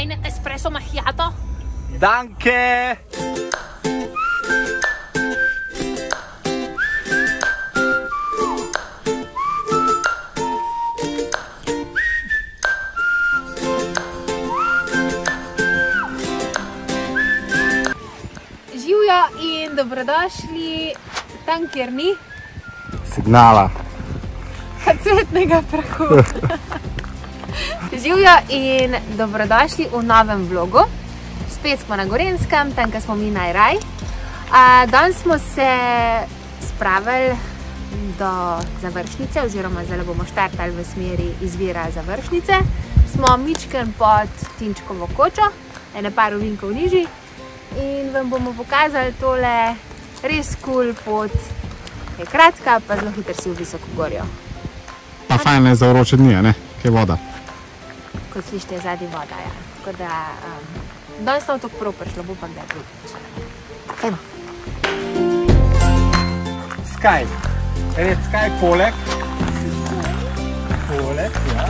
Ein espresso macchiato. Danke! Živjo in dobrodošli tam, kjer ni Signala. cvetnega prahu. Živjo in dobrodošli v novem vlogu. Spet smo na Gorenjskem, tam, kjer smo mi najraj. Danes smo se spravili do Završnice, oziroma zdaj bomo štartali v smeri izvira Završnice. Smo mičken pod Tinčkovo kočo, ene par ovinkov nižji. In vam bomo pokazali tole res cool pot. Je kratka, pa zelo hitro si v visoko gorjo. Pa fajn je za vroče dni, ne? Kaj je voda? Kot slišite, je zadnji voda, ja. Tako da, danes nam tako prav prišlo, bo pa kdaj drugič. Hajmo. Sky. Red Sky poleg. Poleg, ja.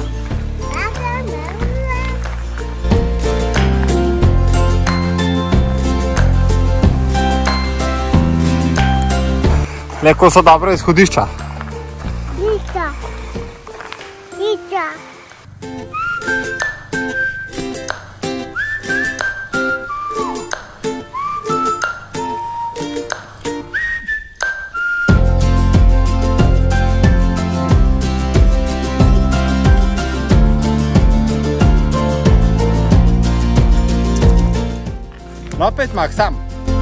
Leko so dobro izhodišča. Niča. Niča. No, opet Max, sam.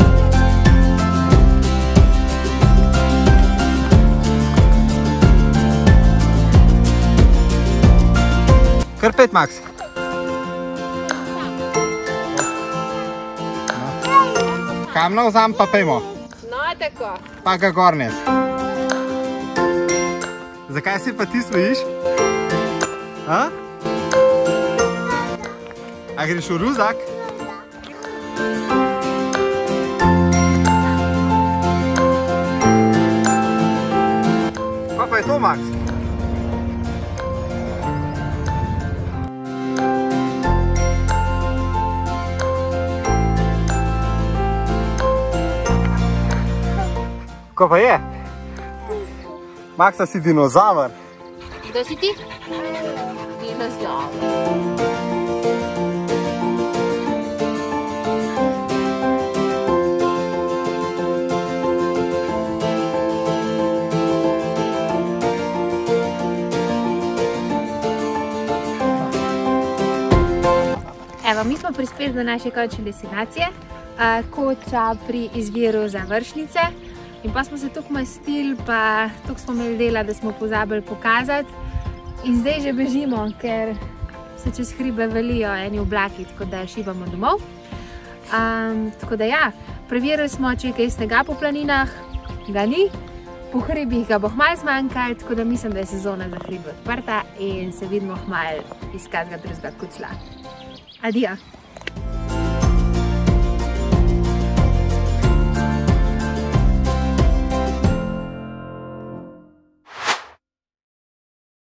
Kar 5, Max. Kamno vzam, pa pejmo. No, tako. Pa ga gornec. Zakaj si pa ti stojiš? A? A greš v ruzak? Pa je to, Max? Ko pa je? Maxa, si dinozaver. Kdo si ti? Dinozaver. Evo, mi smo prispeli do naše končne destinacije, koča pri izviru Završnice. In pa smo se tukaj mastili, pa tukaj smo imeli dela, da smo pozabili pokazati. In zdaj že bežimo, ker se čez hribe valijo eni oblaki, tako da šibamo domov. Tako da ja, preverili smo, če je kaj snega po planinah, ga ni. Po hribih ga bo hmalo zmanjkalo, tako da mislim, da je sezona za hribe odprta in se vidimo hmalo iz kakega drugega kucla. Adijo!